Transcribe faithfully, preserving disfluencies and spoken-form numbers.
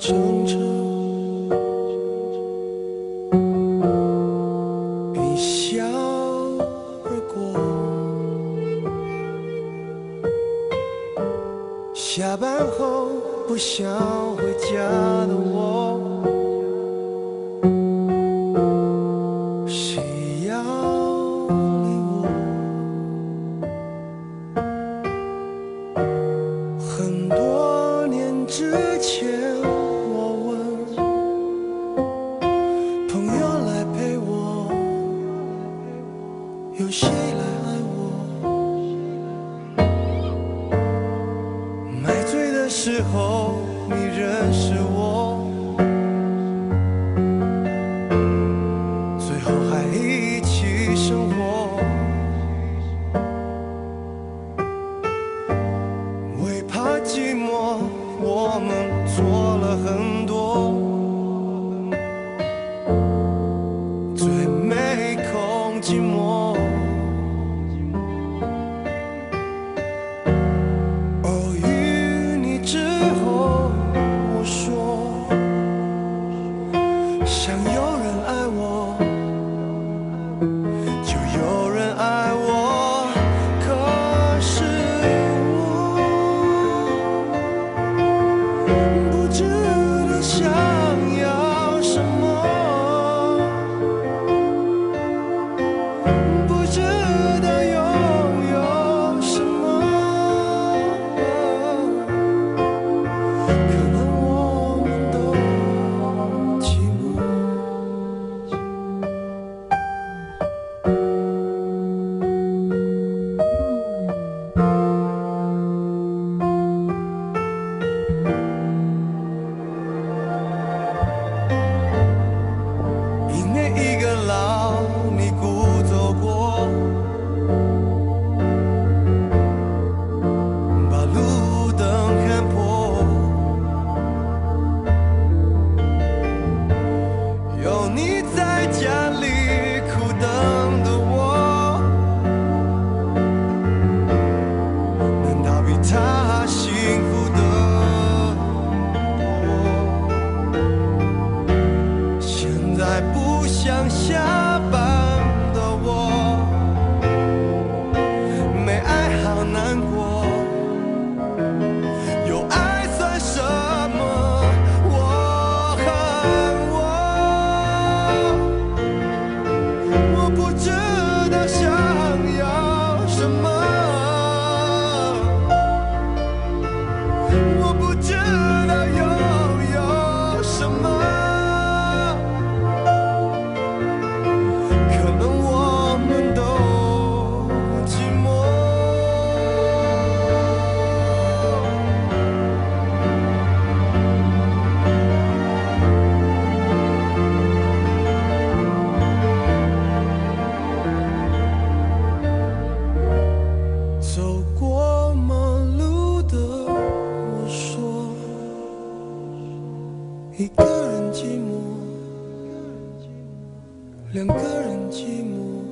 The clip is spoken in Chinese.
乘着云霄而过，下班后不想回家的我，谁要理我？很多年之前我问朋友来陪我，有谁来爱我？买醉的时候你认识我，最后还一起生活，为怕寂寞我们做了很多，最没空寂寞。偶遇你之后我说想有人爱我就有人爱我，可是我不知道想要什么，不知道拥有什么，可能我们都寂寞。一年一个老，你孤走过，把路灯看破，有你在家里苦等的我，难道比他幸福的多？现在不想下班的我，没爱好难过，有爱算什么？我恨我，我不知道想要什么，我不知道拥有什么，可能我们都寂寞。走过马路的我说，一个人寂寞，两个人寂寞。